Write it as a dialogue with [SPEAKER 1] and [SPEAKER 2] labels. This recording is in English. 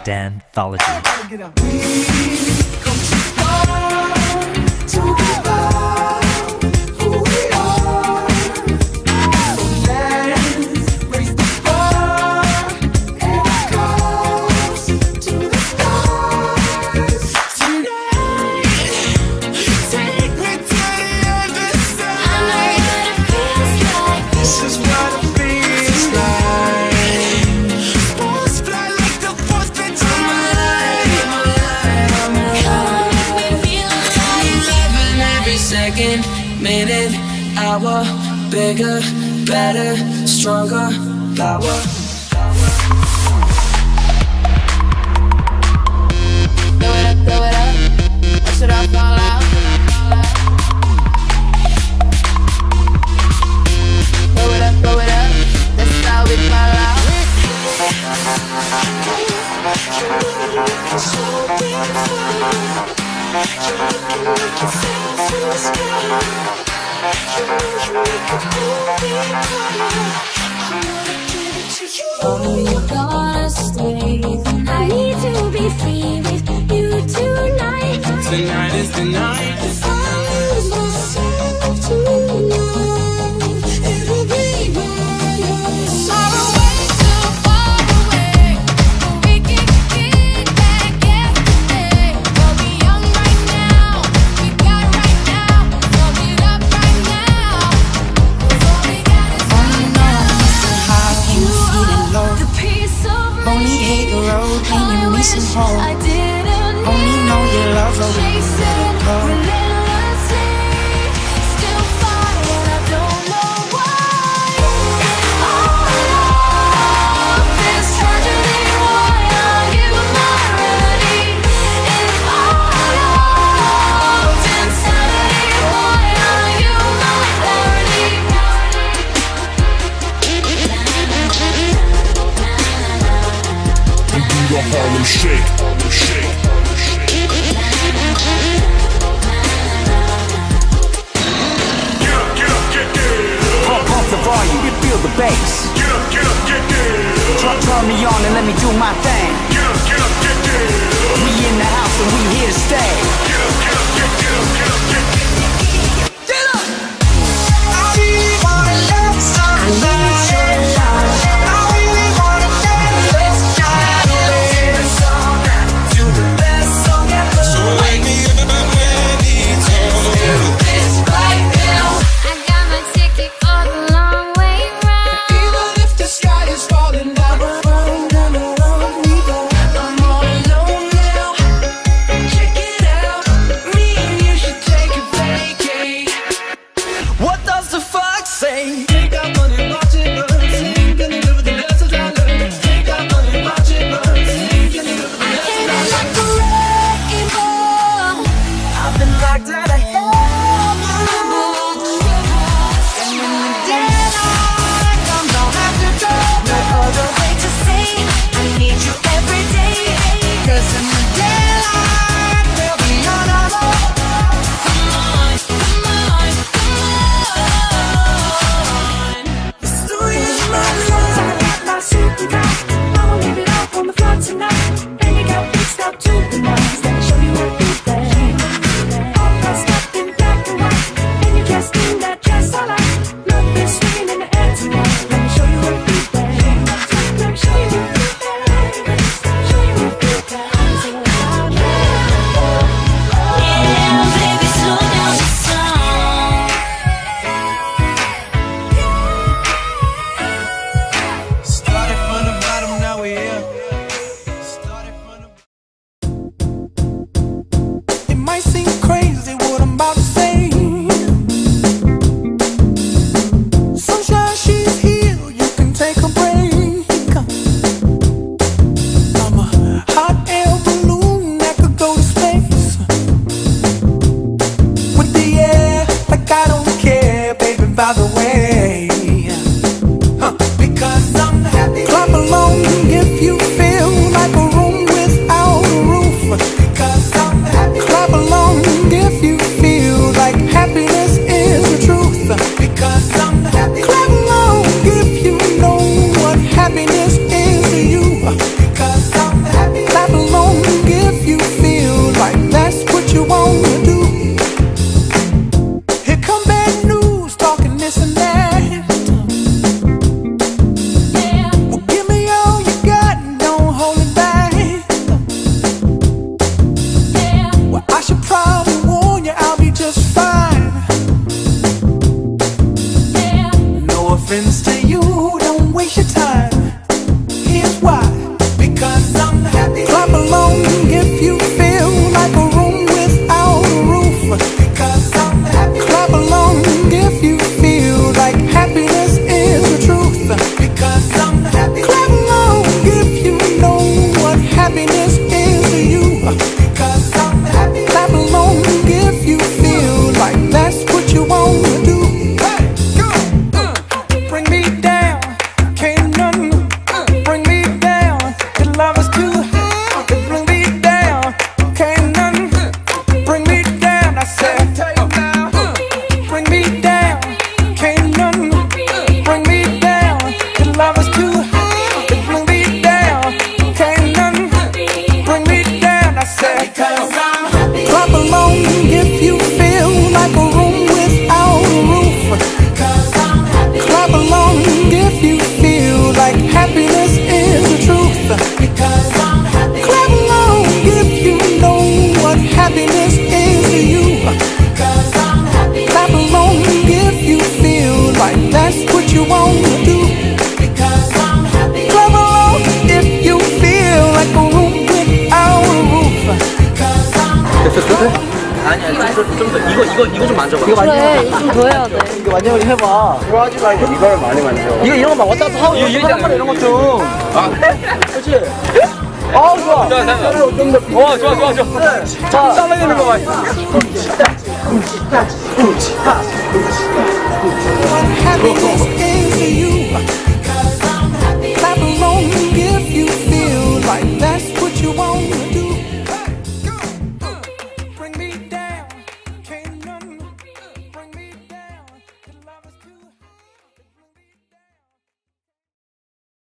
[SPEAKER 1] Danthology.
[SPEAKER 2] Minute, hour, bigger, better, stronger, power. Throw it up, watch it all fall out. Throw it up, that's how we fall out.
[SPEAKER 3] Oh, you're gonna stay the night. I need to be free with you tonight.
[SPEAKER 2] Tonight is the night.
[SPEAKER 3] If I lose myself tonight, it'll be my own. Far away, too far away, but we can get back yesterday. We'll be young right now, we got right now. Sum it up right now, 'cause all we got is right now.
[SPEAKER 4] You feeling low,
[SPEAKER 3] The piece of me
[SPEAKER 4] only hate the road when you're missing home.
[SPEAKER 3] I didn't
[SPEAKER 4] Only know you love her when you let her go.
[SPEAKER 3] relentlessly, still fighting, I don't know why. Oh, this tragedy, why are you my remedy? If I loved insanity, why are you my clarity?
[SPEAKER 5] We do the Harlem Shake, Harlem Shake, Harlem Shake. Get up,
[SPEAKER 6] Pump the volume, you feel the bass.
[SPEAKER 5] get up, get down.
[SPEAKER 6] Turn me on and let me do my thing.
[SPEAKER 5] Get up, get down.
[SPEAKER 6] We in the house and we here to stay.
[SPEAKER 5] Get up, get up, get up.
[SPEAKER 4] I really wanna love somebody. I really wanna dance this night away. Do the best song ever. So wake me up when it's over.
[SPEAKER 3] This right now, I got my ticket all the long way round.
[SPEAKER 4] Even if the sky is falling down, on we go. I'm all alone now. Check it out. Me and you should take a
[SPEAKER 1] 아니야 좀 더 이거 좀 만져봐.
[SPEAKER 7] 그래, 이거 좀 더 해야 돼.
[SPEAKER 1] 이거 만져보기 해봐.
[SPEAKER 8] 이거 하지 말고 이걸 많이 만져.
[SPEAKER 1] 이거 이런 거막 왔다 갔다 하고 이런 거 좀. 아 그렇지. 아 좋아. 좋아. 자 싸매는 거 봐.
[SPEAKER 4] Happiness came to you.